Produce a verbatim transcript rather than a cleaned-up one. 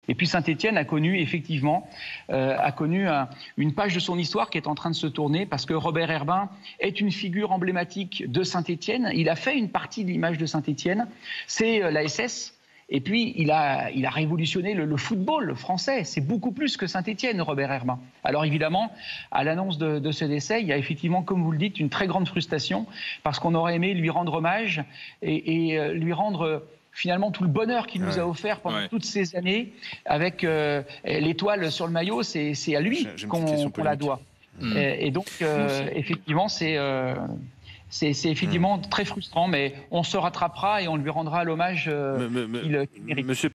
Et puis Saint-Étienne a connu effectivement euh, a connu un, une page de son histoire qui est en train de se tourner parce que Robert Herbin est une figure emblématique de Saint-Étienne. Il a fait une partie de l'image de Saint-Étienne. C'est euh, la S S. Et puis, il a, il a révolutionné le, le football français. C'est beaucoup plus que Saint-Étienne, Robert Herbin. Alors évidemment, à l'annonce de, de ce décès, il y a effectivement, comme vous le dites, une très grande frustration parce qu'on aurait aimé lui rendre hommage et, et lui rendre finalement tout le bonheur qu'il nous ouais. a offert pendant ouais. toutes ces années avec euh, l'étoile sur le maillot. C'est à lui qu'on qu'on la doit. Mmh. Et, et donc, euh, effectivement, c'est... Euh, C'est effectivement mmh. très frustrant, mais on se rattrapera et on lui rendra l'hommage euh, qu'il mérite. Monsieur